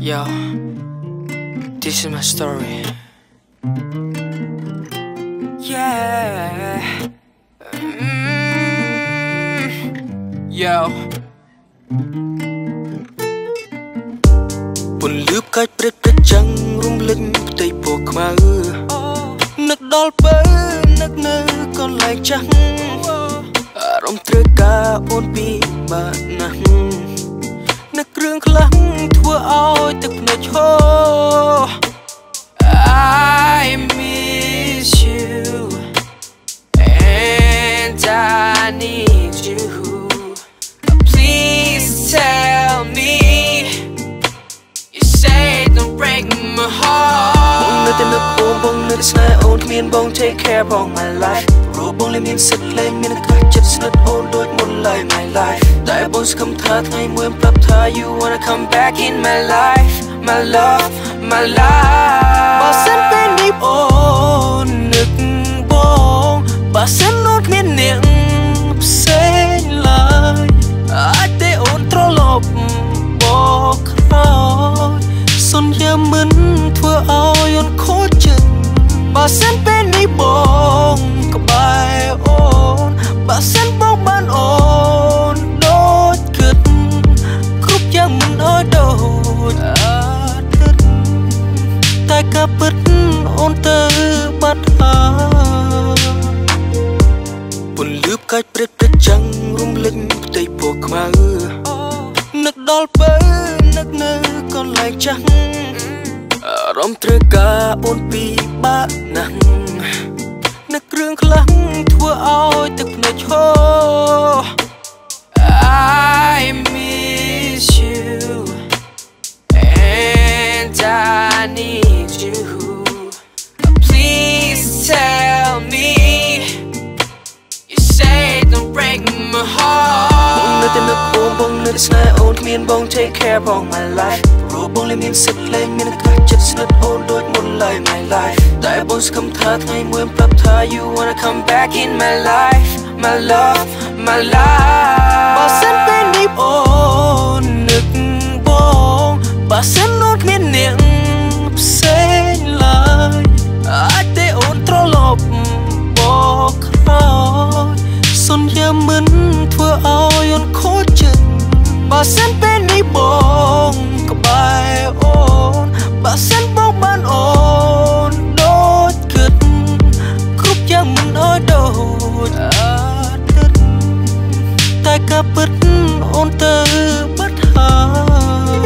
Yo, this is my story. Yeah. Yo. ពន្លឺផ្កាច់ព្រឹកប្រចាំងរំលឹកផ្ទៃពណ៌ខ្មៅនឹកដល់ពេលនឹកនៅកន្លែងចាស់អារម្មណ៍ត្រូវការអូនពីបាក់ណាស់នឹកគ្រឿងខ្លាំងធ្វើឲ្យទឹកភ្នែកហូរ I miss you and I need you. Please tell me you say don't break my heart. បងនៅតែនឹកអូនបងនៅតែស្នេហ៍អូនគ្មានបង take care of my life ព្រោះបងលែងមានសិទ្ធិលែងមានឱកាសចិត្តស្និទ្ធអូនដូចមុនឡើយ my life តែបងស្គមថាថ្ងៃមួយប្រាប់ថា you wanna come back in my life my love my life បើសិនពេលនេះអូននឹកបងបើសិនអូនគ្មានអ្នកផ្សេងឡើយអាចទេអូនត្រឡប់មកក្រោយសន្យាមិនធ្វើឲ្យអូនខូចចិត្តបើសិនពេលនេះបងក្បែរអូនបើសិនបងបានអូនដូចគិតគ្រប់យ៉ាងមិនឲ្យដូចអាទិត្យតែក៏ពិតអូនទៅបាត់ហើយពន្លឺផ្កាច់ព្រឹកប្រចាំងរំលឹកផ្ទៃពណ៌ខ្មៅនឹកដល់ពេលនឹកនៅកន្លែងចាស់អារម្មណ៍ត្រូវការអូនពីបាក់ណាស់នឹកគ្រឿងខ្លាំងធ្វើឲ្យទឹកភ្នែកហូរ I miss you and I need you. Please tell me you say don't break my heart. បងនៅតែនឹកអូនបងនៅតែស្នេហ៍អូនគ្មានបង take care of my life ព្រោះបងលែងមានសិទ្ធិលែងមានឱកាសចិត្តស្និទ្ធអូនដូចមុនឡើយ my life តែបងស្គមថាថ្ងៃមួយប្រាប់ថា you wanna come back in my life my love my life បើសិនពេលនេះអូននឹកបងបើសិនអូនគ្មានអ្នកផ្សេងឡើយអាចទេអូនត្រឡប់មកក្រោយសន្យាមិនធ្វើឲ្យអូនខូចចិត្តបើសិនពេលនេះបងក្បែរអូនបើសិនបងបានអូនដូចគិតគ្រប់យ៉ាងមិនឲ្យដូចអាទិត្យតែក៏ពិតអូនទៅបាត់ហើយ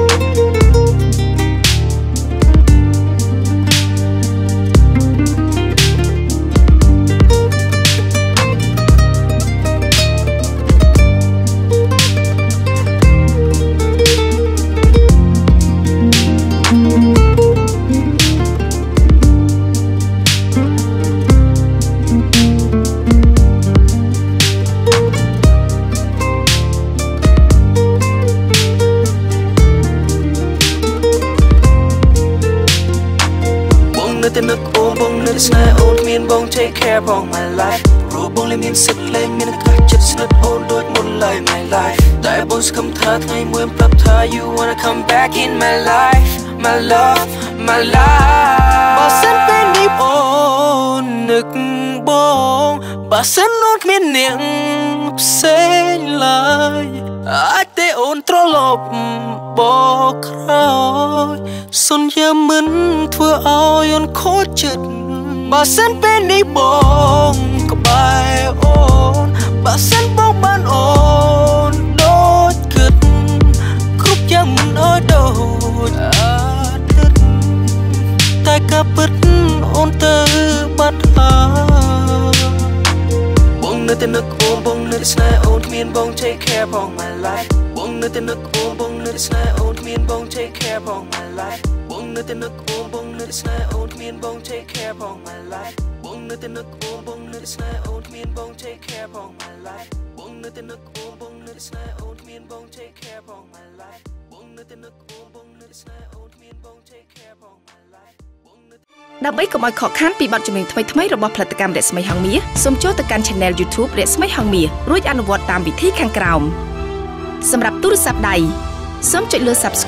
តែនឹកអូនបងនៅតែស្នេហ៍អូនគ្មានបង take care of my life ព្រោះបងលែងមានសិទ្ធិលែងមានឱកាសចិត្តស្និទ្ធអូនដូចមុនឡើយ my life តែបងស្គមថាថ្ងៃមួយប្រាប់ថា you wanna come back in my life my love my life បើសិនពេលនេះអូននឹកបងបើសិនអូនគ្មានអ្នកផ្សេងឡើយអាចទេអូនត្រឡប់មកក្រោយសន្យាមិនធ្វើឲ្យអូនខូចចិត្តបើសិនពេលនេះបងក្បែរអូនបើសិនបងបានអូនដូចគិតគ្រប់យ៉ាងមិនឲ្យដូចអាទិត្យតែក៏ពិតអូនទៅបាត់ហើយបងនៅតែនឹកអូនបងនៅតែស្នេហ៍អូនគ្មានបង take care of my life បងនៅតែនឹកអូនបងនៅតែស្នេហ៍អូនគ្មានបង take care of my life បងនៅតែនឹកអូនបងនៅតែស្នេហ៍អូនគ្មានបង take care of my life បងនៅតែនឹកអូនបងនៅតែស្នេហ៍អូនគ្មានបង take care of my life បងនៅតែនឹកអូនបងនៅតែស្នេហ៍អូនគ្មានបង take care of my life បងនៅតែនឹកអូនបងនៅតែស្នេហ៍អូនគ្មានបង take care of my life ដើម្បីកុំឲ្យខកខានពីបទចម្រៀងថ្មីៗរបស់ផលិតកម្មរស្មីហងមាសសូមចូលទៅកាន់ Channel YouTube រស្មីហងមាសរួចអនុវត្តតាមវិធីខាងក្រោមសម្រាប់ទូរស័ព្ទដៃសូមចុចលើ Subscribe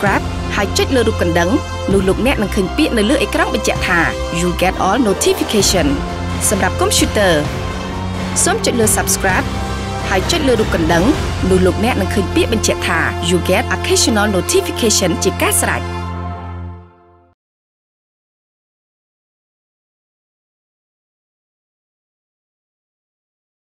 ហើយចុចលើរូបកណ្ដឹងនោះលោកអ្នកនឹងឃើញពាក្យនៅលើអេក្រង់បញ្ជាក់ថា You get all notification សម្រាប់កុំព្យូទ័រសូមចុចលើ Subscribe ហើយចុចលើរូបកណ្ដឹងនោះលោកអ្នកនឹងឃើញពាក្យបញ្ជាក់ថា You get occasional notification ជាការស្រេច